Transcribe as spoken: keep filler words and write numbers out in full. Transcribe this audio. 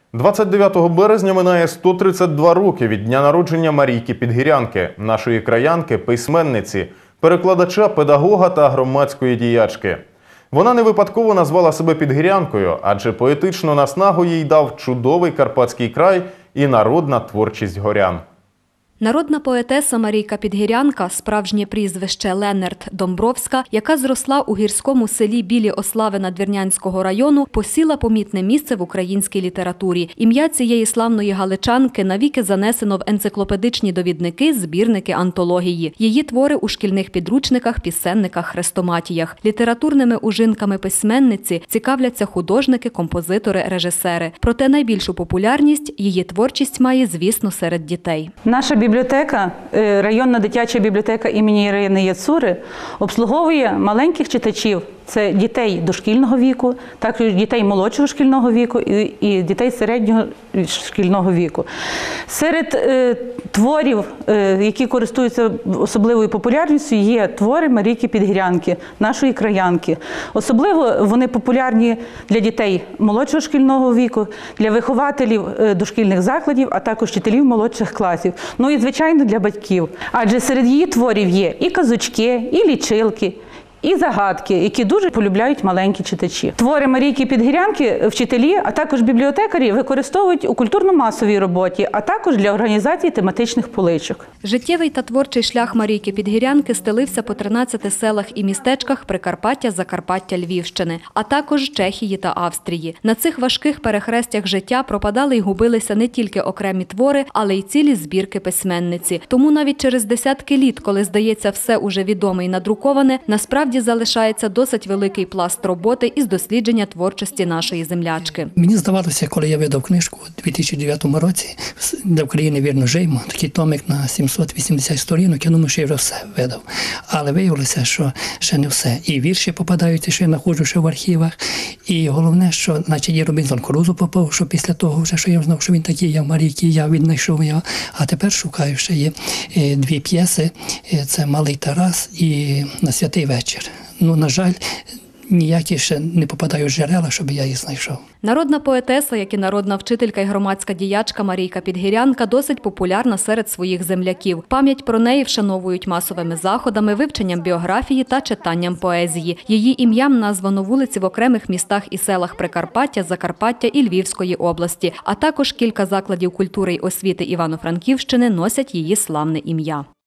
двадцять дев'ятого березня минає сто тридцять два роки від дня народження Марійки Підгірянки, нашої краянки, письменниці, перекладача, педагога та громадської діячки. Вона не випадково назвала себе Підгірянкою, адже поетичну наснагу їй дав чудовий Карпатський край і народна творчість горян. Народна поетеса Марійка Підгірянка, справжнє прізвище Ленерт Домбровська, яка зросла у гірському селі Білі Ослави Надвірнянського району, посіла помітне місце в українській літературі. Ім'я цієї славної галичанки навіки занесено в енциклопедичні довідники, збірники, антології. Її твори у шкільних підручниках, пісенниках, хрестоматіях. Літературними ужинками письменниці цікавляться художники, композитори, режисери. Проте найбільшу популярність її творчість має, звісно, серед дітей. Наша бібліотека, районна дитяча бібліотека імені Ірини Яцури, обслуговує маленьких читачів. Це дітей дошкільного віку, також дітей молодшого шкільного віку і дітей середнього шкільного віку. Серед е, творів, е, які користуються особливою популярністю, є твори Марійки Підгірянки, нашої краянки. Особливо вони популярні для дітей молодшого шкільного віку, для вихователів дошкільних закладів, а також вчителів молодших класів. Ну і, звичайно, для батьків. Адже серед її творів є і казочки, і лічилки, і загадки, які дуже полюбляють маленькі читачі. Твори Марійки Підгірянки вчителі, а також бібліотекарі використовують у культурно-масовій роботі, а також для організації тематичних поличок. Життєвий та творчий шлях Марійки Підгірянки стелився по тринадцяти селах і містечках Прикарпаття, Закарпаття, Львівщини, а також Чехії та Австрії. На цих важких перехрестях життя пропадали й губилися не тільки окремі твори, але й цілі збірки письменниці. Тому навіть через десятки літ, коли, здається, все уже відоме і надруковане, насправді залишається досить великий пласт роботи із дослідження творчості нашої землячки. Мені здавалося, коли я видав книжку у дві тисячі дев'ятому році «Для України вірно жиймо», такий томик на сімсот вісімдесят сторінок, я думаю, що я вже все видав. Але виявилося, що ще не все. І вірші попадаються, що я знаходжу ще в архівах. І головне, що значить, і Робінзон Крузо попав, що після того, вже, що я знав, що він такий, я в Марійки, я віднайшов його. А тепер шукаю, ще є дві п'єси, це «Малий Тарас» і «На святий вечір». Ну, на жаль, ніякі ще не попадають в джерела, щоб я їх знайшов. Народна поетеса, як і народна вчителька і громадська діячка Марійка Підгірянка досить популярна серед своїх земляків. Пам'ять про неї вшановують масовими заходами, вивченням біографії та читанням поезії. Її ім'ям названо вулиці в окремих містах і селах Прикарпаття, Закарпаття і Львівської області, а також кілька закладів культури й освіти Івано-Франківщини носять її славне ім'я.